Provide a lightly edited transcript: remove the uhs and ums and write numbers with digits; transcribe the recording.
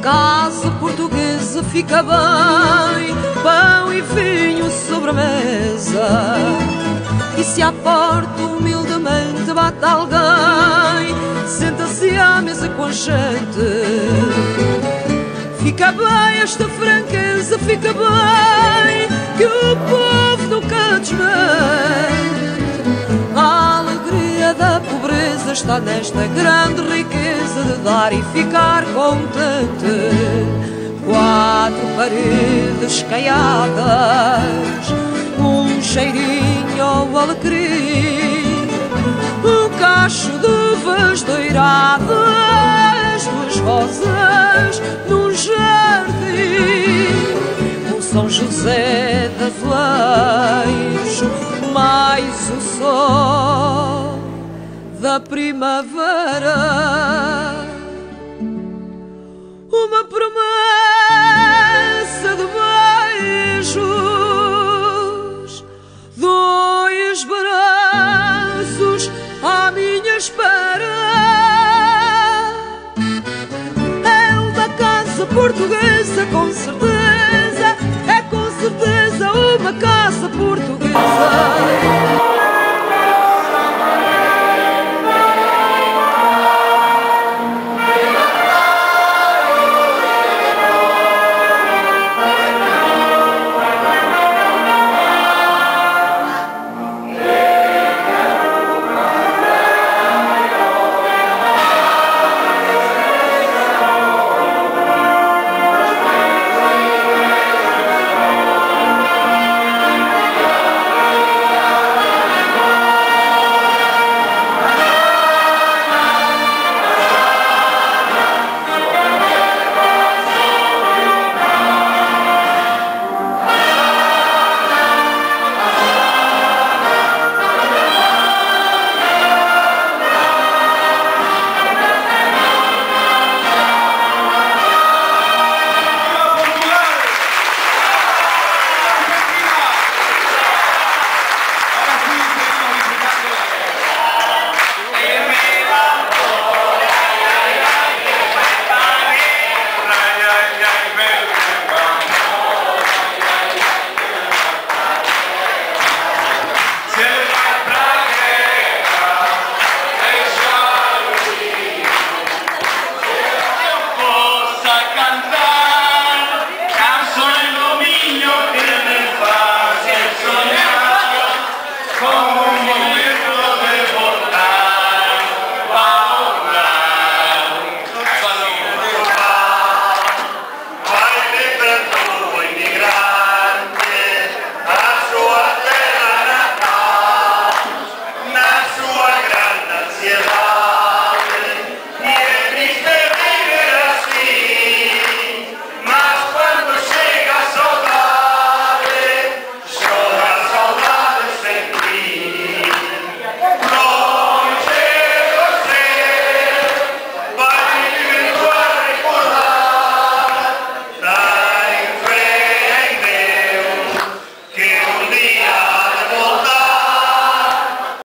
casa portuguesa fica bem, pão e vinho sobre a mesa. E se à porta humildemente bate alguém, senta-se à mesa com a gente. Fica bem esta franqueza, fica bem, que o povo nunca desmente. A alegria da pobreza está nesta grande riqueza de dar e ficar contente. Quatro paredes caiadas, um cheirinho ao alecrim, um cacho de uvas doiradas, duas rosas num jardim, um São José de azulejo, mais o sol da primavera. Uma promessa de beijos, dois braços à minha espera. É uma casa portuguesa, com certeza, é com certeza uma casa portuguesa.